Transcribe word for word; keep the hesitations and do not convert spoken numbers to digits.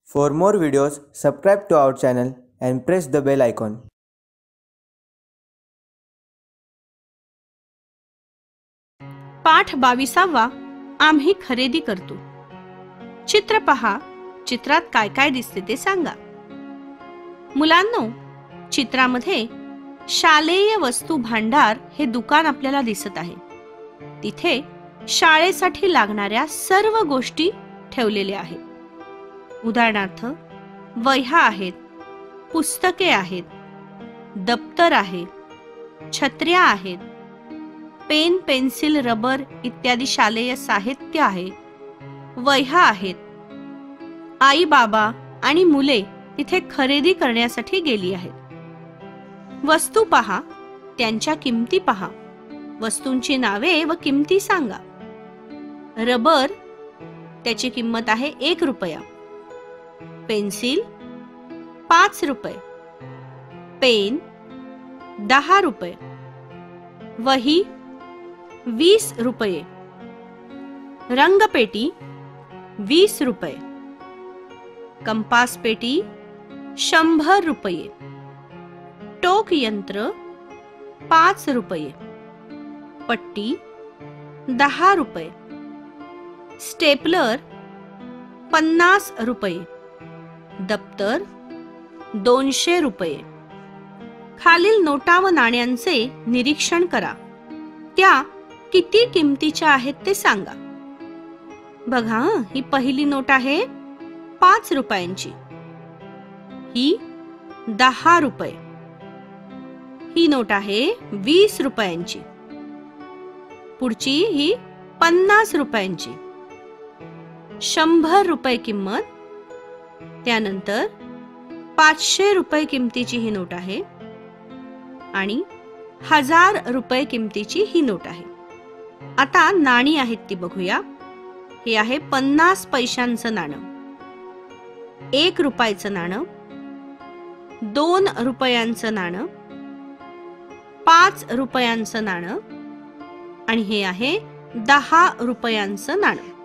For more videos, subscribe to our channel and press the bell icon. पाठ बावीसावा आम्ही खरेदी करतो. चित्र पहा. चित्रात काय काय दिसते ते सांगा. मुलांनो, चित्रामध्ये शालेय वस्तू भांडार हे दुकान आपल्याला दिसत आहे. तिथे शाळेसाठी लागणाऱ्या सर्व गोष्टी ठेवलेल्या आहेत. उदाहरणार्थ वह्या आहेत, पुस्तके आहेत, दप्तर आहे, छत्र्या आहेत, पेन, पेन्सिल, रबर इत्यादी शालेय साहित्य आहे, वह्या आहेत. आई, बाबा आणि मुले इथे खरेदी करण्यासाठी गेली आहेत. वस्तू पहा, त्यांच्या किमती पहा. वस्तूंची नावे व किमती सांगा. रबर, त्याची किंमत आहे एक रुपया. पेन्सिल पाच रुपये. पेन दहा रुपये. वही वीस रुपये. रंगपेटी वीस रुपये. कंपास पेटी शंभर रुपये. टोक यंत्र पाच रुपये. पट्टी दहा रुपये. स्टेपलर पन्नास रुपये. दप्तर दोनशे रुपये. खालील नोटा व नाण्यांचे निरीक्षण करा. त्या किती किमतीच्या आहेत ते सांगा. बघा, ही पहिली नोट आहे पाच रुपयांची. ही दहा रुपये. ही नोट आहे वीस रुपयांची. पुढची ही पन्नास रुपयांची. शंभर रुपये किंमत. त्यानंतर पाचशे रुपये किमतीची ही नोट आहे आणि हजार रुपये किमतीची ही नोट आहे. आता नाणी आहेत ती बघूया. हे आहे पन्नास पैशांचं नाणं, एक रुपयाचं नाणं, दोन रुपयांचं नाणं, पाच रुपयांचं नाणं आणि हे आहे दहा रुपयांचं नाणं.